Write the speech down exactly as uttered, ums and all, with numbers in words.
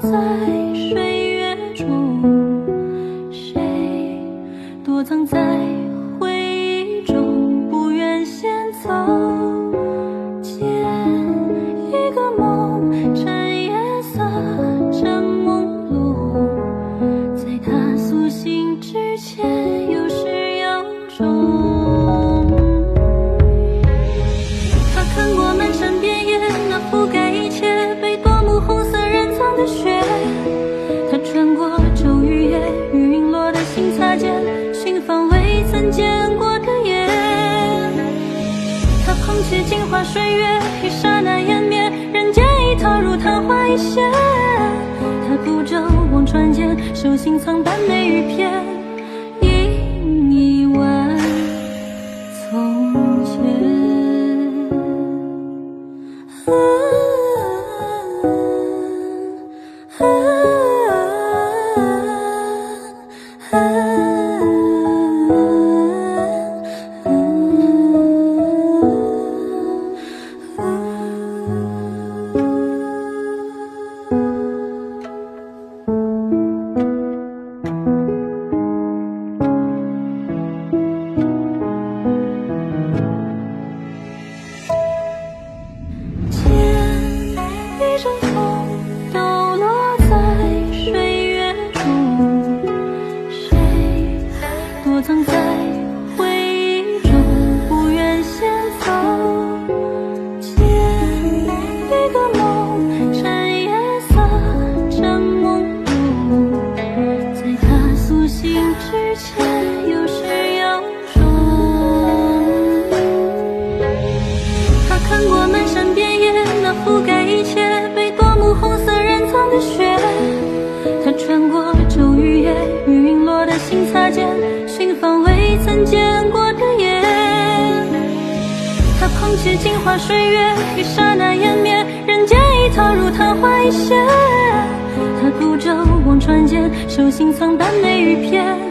在水月中，谁躲藏在回忆中，不愿先走。借一个梦，趁夜色正朦胧，在他苏醒之前，有始有终。他看过漫山遍野那覆盖一切被夺目红色染藏的雪，他穿过骤雨夜，与陨落的星擦肩，寻访未曾见过的夜。他捧起镜花水月，一刹那湮灭，人间已逃入昙花一现。他独舟望穿间，手心藏般美与偏，因一万从前。一阵风抖落在水月中，谁躲藏在回忆中，不愿先走。借一个梦，趁夜色正朦胧，在他苏醒之前，有始有终。他看过漫山遍野那覆盖一切被夺目红色染藏的雪，他穿过骤雨夜，与陨落的星擦肩，寻访未曾见过的夜。他捧起镜花水月，一刹那湮灭，人间已逃入昙花一现。他独舟望穿间，手心藏般美与偏。